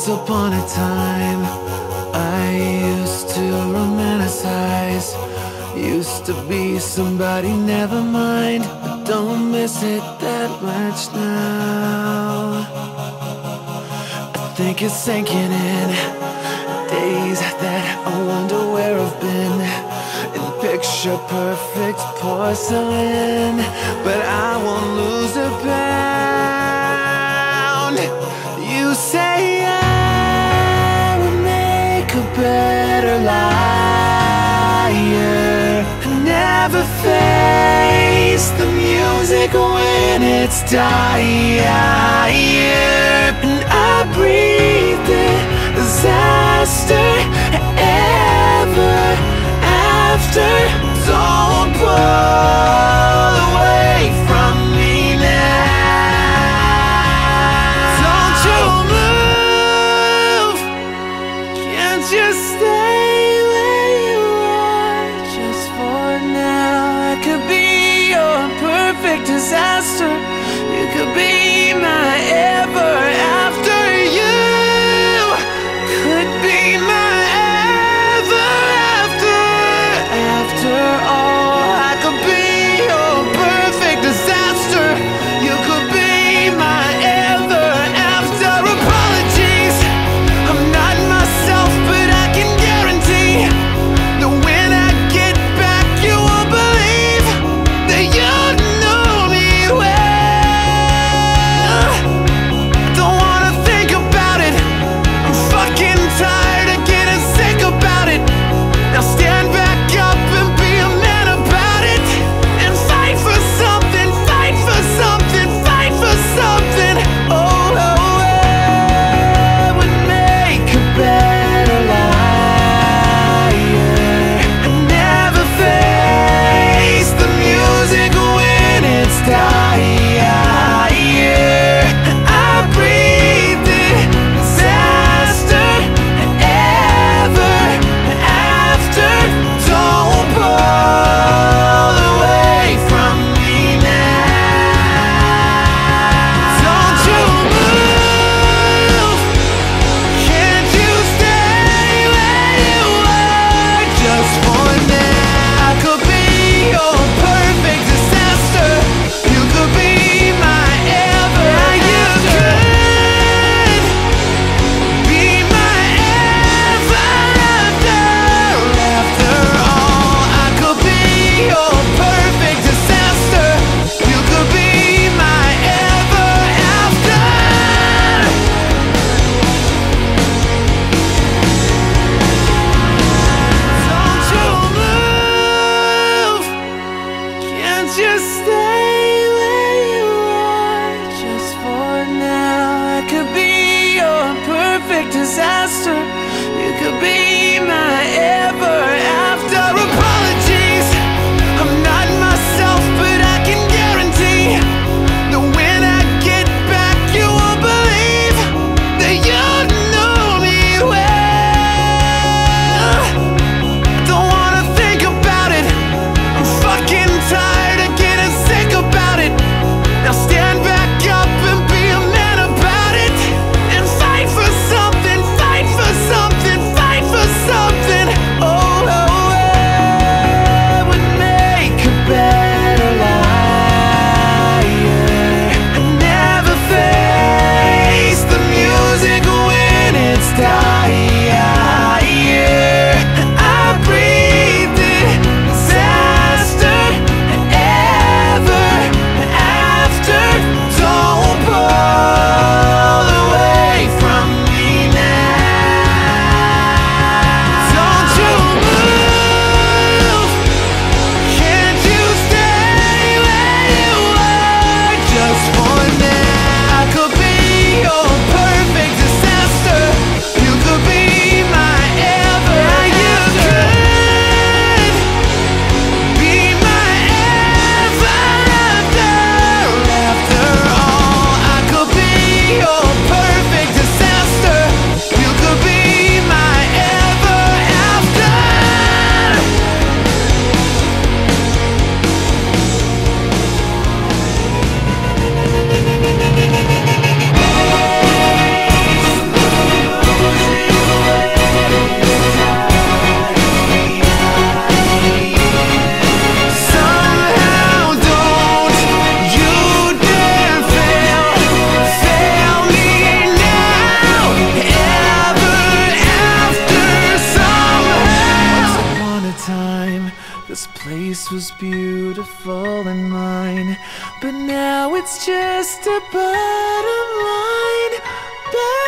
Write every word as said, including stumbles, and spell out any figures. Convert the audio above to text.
Once upon a time, I used to romanticize. Used to be somebody, never mind, but don't miss it that much now. I think it's sinking in, days that I wonder where I've been, in picture perfect porcelain, but I won't lose a pound. You say I would make a better liar, never face the music when it's dire, and I breathe the disaster ever after. Don't pull away from me now. Don't you move, can't you stay where you are just for now? I could be your perfect disaster, you could be my ever after. You could be my ever after. After all, I could be your perfect disaster, you could be my ever after. Apologies, I'm not myself, but I can guarantee that when I get back you will believe that you know me well. Don't wanna think about it, I'm fucking tired of getting sick about it. Now stand back up and be a man about it, and fight for something, fight for something, fight for something. Oh, oh, I would make a better liar, and never face the music when it's dire. I breathe the disaster ever after. Don't pull away from me now. Don't you move, can't you stay where you are just for now? I could be your perfect disaster, you could be my ever after. Be my ever after. After all, I could be your perfect disaster, you could be my ever after. Don't you move, can't you stay where you are just for now? I could be your perfect disaster, you could be my ever after. Apologies, I'm not myself, but I can guarantee that when I get back you will believe that you know me well. Don't wanna think about it, I'm fucking tired of getting sick about it. Now stand back up and be a man about it, and fight for something, fight face was beautiful and mine, but now it's just a bottom line.